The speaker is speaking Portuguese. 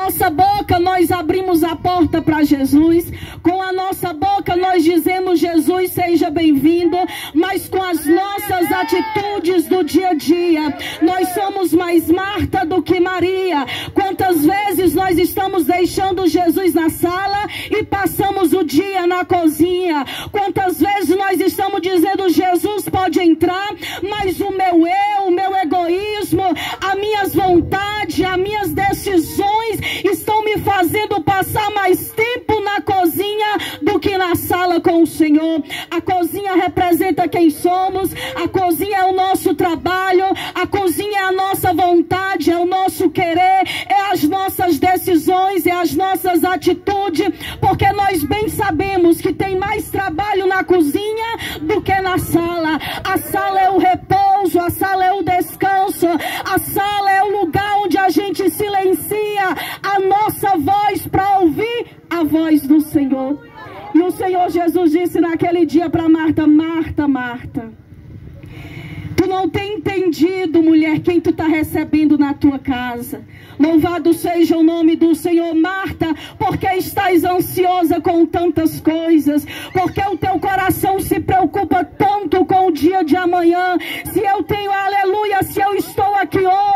nossa boca nós abrimos a porta para Jesus, com a nossa boca nós dizemos Jesus seja bem-vindo, mas com as nossas atitudes do dia a dia, nós somos mais Marta do que Maria. Quantas vezes nós estamos deixando Jesus na sala e passamos o dia na cozinha? Quantas vezes nós estamos dizendo Jesus pode entrar, mas o meu eu, o meu egoísmo, as minhas vontades, as minhas decisões estão me fazendo passar mais tempo na cozinha do que na sala com o Senhor. A cozinha representa quem somos, a cozinha é o nosso trabalho, a cozinha é a nossa vontade, é o nosso querer, é as nossas decisões, é as nossas atitudes, porque nós bem sabemos que tem mais trabalho na cozinha do que na sala. A sala é o repouso, a sala é o descanso, a sala é o lugar onde a gente silencia a nossa voz para ouvir a voz do Senhor. E o Senhor Jesus disse naquele dia para Marta: Marta, Marta, tu não tem entendido, mulher, quem tu está recebendo na tua casa. Louvado seja o nome do Senhor. Marta, porque estás ansiosa com tantas coisas? Porque o teu coração se preocupa tanto com o dia de amanhã? Se eu tenho aleluia, se eu estou aqui hoje,